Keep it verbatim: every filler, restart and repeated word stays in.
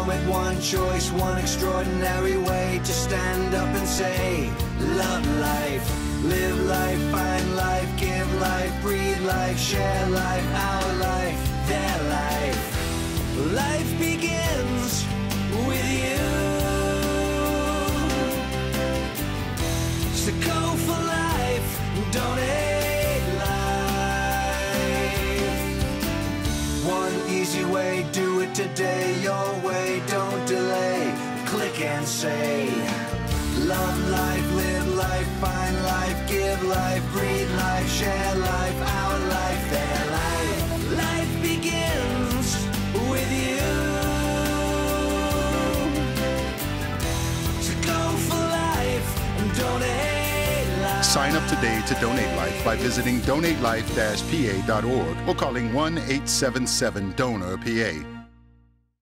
moment, one choice, one extraordinary way to stand up and say, love life, live life, find life, give life, breathe life, share life, our life, their life. Life begins with you. So go for life, donate life. One easy way, do it today, your way, don't delay. Click and say, love life, live life, find life, give life, breathe life, share life, our life, their life. Life begins with you. So go for life and donate life. Sign up today to Donate Life by visiting donate life dash p a dot org or calling one eight seven seven donor P A.